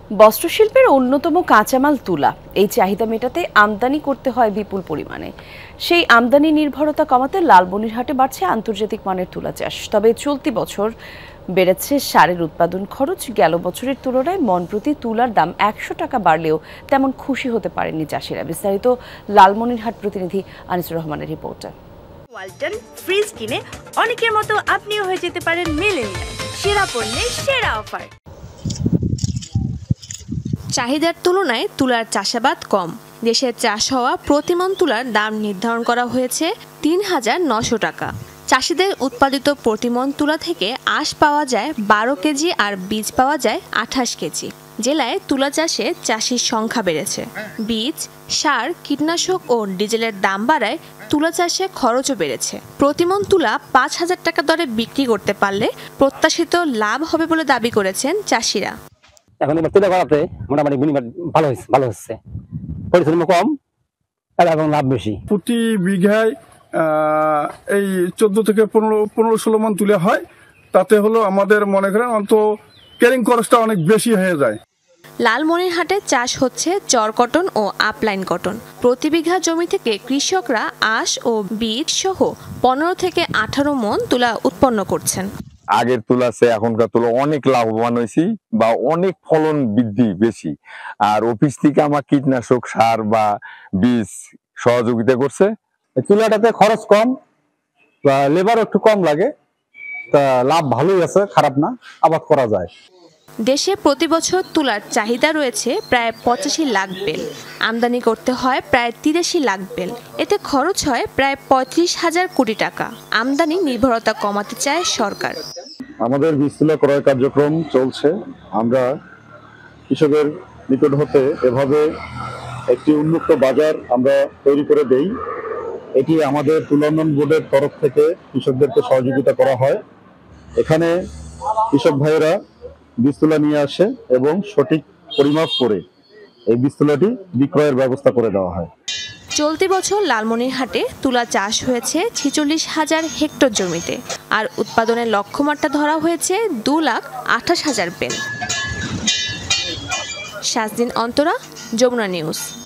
বস্ত্রশিল্পের অন্যতম কাঁচামাল তুলা। এই চাহিদা মেটাতে আমদানি করতে হয় বিপুল পরিমাণে। সেই আমদানি নির্ভরতা কমাতে লালমনিরহাটে বাড়ছে আন্তর্জাতিক মানের তুলা চাষ। তবে চলতি বছর বেড়েছে সারের উৎপাদন খরচ। গেল বছরের তুলনায় মন প্রতি তুলার দাম ১০০ টাকা বাড়লেও তেমন খুশি হতে পারেননি চাষিরা। বিস্তারিত লালমনিরহাট প্রতিনিধি আনিসুর রহমানের রিপোর্টে। ওয়ালটন ফ্রিজ কিনে অনেকের মতো আপনিও হয়ে যেতে পারেন মিলেনিয়াল। সেরা পণ্যে সেরা অফার। চাহিদার তুলনায় তুলার চাষাবাদ কম। দেশের চাষ হওয়া প্রতিমন তুলার দাম নির্ধারণ করা হয়েছে ৩,৯০০ টাকা। চাষিদের উৎপাদিত প্রতিমন তুলা থেকে আঁশ পাওয়া যায় ১২ কেজি আর বীজ পাওয়া যায় ২৮ কেজি। জেলায় তুলা চাষে চাষির সংখ্যা বেড়েছে। বীজ, সার, কীটনাশক ও ডিজেলের দাম বাড়ায় তুলা চাষে খরচও বেড়েছে। প্রতিমন তুলা ৫,০০০ টাকা দরে বিক্রি করতে পারলে প্রত্যাশিত লাভ হবে বলে দাবি করেছেন চাষিরা। এখন তুলা করাতে মোটামুটি ভালো হচ্ছে, পরিশ্রম কম এবং লাভ বেশি। প্রতি বিঘায় এই ১৪ থেকে ১৫-১৬ মণ তুলে হয়। তাতে হলো আমাদের মনে করেন অন্তত ক্যারিং খরচটা অনেক বেশি হয়ে যায়। লালমনিরহাটে চাষ হচ্ছে চর কটন ও আপলাইন কটন। প্রতি বিঘা জমি থেকে কৃষকরা আঁশ ও বীজ সহ ১৫ থেকে ১৮ মণ তুলা উৎপন্ন করছেন। আগের তুলা চেয়ে এখনকার তুলা অনেক লাভবান হয়েছি বা অনেক ফলন বৃদ্ধি বেশি। আর অফিস থেকে আমার কীটনাশক সার বা বীজ সহযোগিতা করছে। তুলাটাতে খরচ কম, লেবারও একটু কম লাগে, তা লাভ ভালোই আছে, খারাপ না, আবাদ করা যায়। দেশে প্রতি বছর তুলার চাহিদা রয়েছে প্রায় ৮৫ লাখ বেল। আমদানি করতে হয় প্রায় ৮৩ লাখ বেল। এতে খরচ হয় প্রায় ৩৫,০০০ কোটি টাকা। আমদানি নির্ভরতা কমাতে চায় সরকার। আমাদের বীজ তুলা ক্রয় কার্যক্রম চলছে। আমরা কৃষকের নিকট হতে এভাবে একটি উন্মুক্ত বাজার আমরা তৈরি করে দেই। এটি আমাদের তুলা উন্নয়ন বোর্ডের তরফ থেকে কৃষকদেরকে সহযোগিতা করা হয়। এখানে কৃষক ভাইয়েরা বীজ তুলা নিয়ে আসে এবং সঠিক পরিমাপ করে এই বীজ তুলাটি বিক্রয়ের ব্যবস্থা করে দেওয়া হয়। চলতি বছর লালমনিরহাটে তুলা চাষ হয়েছে ৪৬,০০০ হেক্টর জমিতে, আর উৎপাদনের লক্ষ্যমাত্রা ধরা হয়েছে ২,২৮,০০০ বেল। শাজদিন অন্তরা, যমুনা নিউজ।